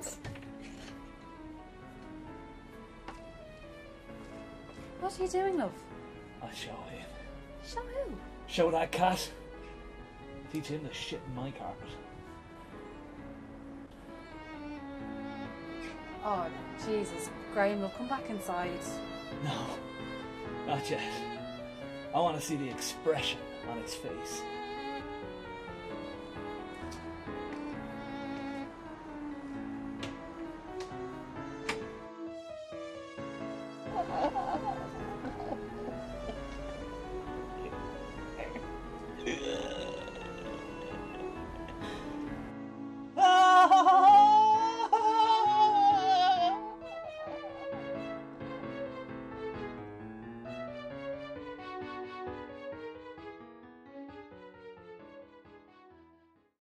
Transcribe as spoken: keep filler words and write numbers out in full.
What are you doing, love? I'll show him. Show who? Show that cat. Teach him to shit in my carpet. Oh, Jesus. Graham, we'll come back inside. No, not yet. I want to see the expression on his face.